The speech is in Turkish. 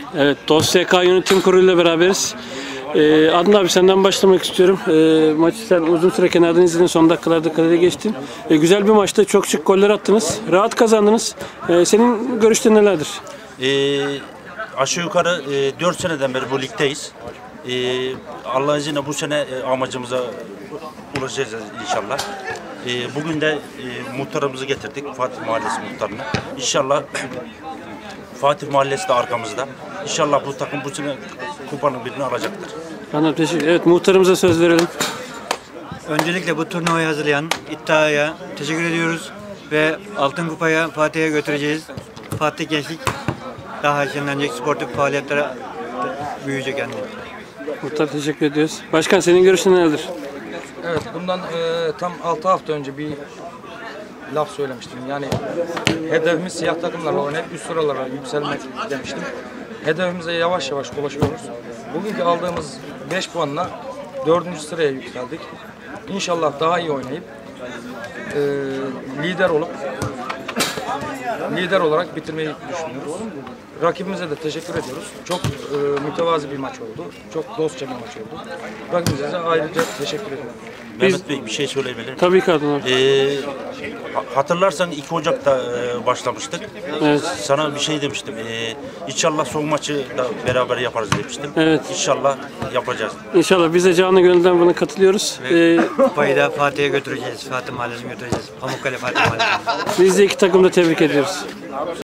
Evet, Dost SK Yönetim Kurulu ile beraberiz. Adnan abi senden başlamak istiyorum. Maçı sen uzun süre kenardan izledin, son dakikalarda kaleye geçtin. Güzel bir maçtı, çok şık goller attınız. Rahat kazandınız. Senin görüşlerin nelerdir? Aşağı yukarı 4 seneden beri bu ligdeyiz. Allah'ın izniyle bu sene amacımıza ulaşacağız inşallah. Bugün de muhtarımızı getirdik, Fatih Mahallesi muhtarını. İnşallah Fatih Mahallesi de arkamızda. İnşallah bu takım bu sene kupanın birini alacaktır. Anladım, teşekkür. Evet, muhtarımıza söz verelim. Öncelikle bu turnuvayı hazırlayan iddiaya teşekkür ediyoruz ve Altın Kupa'ya Fatih'e götüreceğiz. Fatih Gençlik daha şenlenecek, sportif faaliyetlere büyüyecek yani. Muhtar teşekkür ediyoruz. Başkan senin görüşlerin nelerdir? Evet, bundan tam 6 hafta önce bir laf söylemiştim. Yani hedefimiz siyah takımlarla oynayıp üst sıralara yükselmek demiştim. Hedefimize yavaş yavaş ulaşıyoruz. Bugünkü aldığımız 5 puanla 4. sıraya yükseldik. İnşallah daha iyi oynayıp lider olarak bitirmeyi düşünüyoruz. Rakibimize de teşekkür ediyoruz. Çok mütevazi bir maç oldu. Çok dostça bir maç oldu. Rakibimize de ayrıca teşekkür ediyorum. Mehmet Bey bir şey söyleyebilir miyim? Tabii ki Adnan abi. Hatırlarsan 2 Ocak'ta başlamıştık. Evet. Sana bir şey demiştim. İnşallah son maçı da beraber yaparız demiştim. Evet. İnşallah yapacağız. İnşallah biz de canı gönülden buna katılıyoruz. Kupayı da Fatih'e götüreceğiz, Fatih Mahallesi'ne götüreceğiz. Pamukkale Fatih Mahallesi. Biz de iki takımı da tebrik ediyoruz.